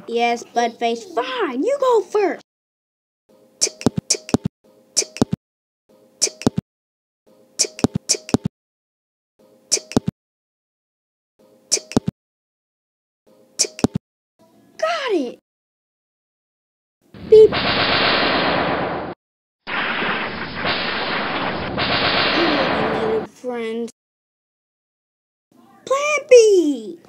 Yes, Budface. Fine, you go first. Tick, tick, tick, tick, tick, tick, tick, tick, tick. Got it. Beep. Hello, my little friend. Plan B.